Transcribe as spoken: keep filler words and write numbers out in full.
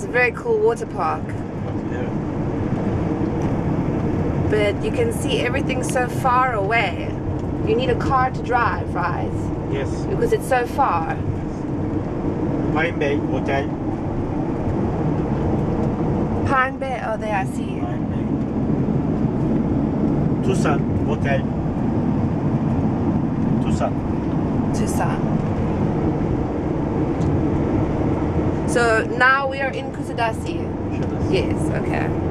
very cool water park. Yeah. But you can see everything so far away. You need a car to drive, right? Yes. Because it's so far. Pine Bay Hotel. Pine Bay, oh there I see. Pine Bay. Tucson Hotel. Tucson. Tucson. So now we are in Kusadasi. Kusadasi. Yes, okay.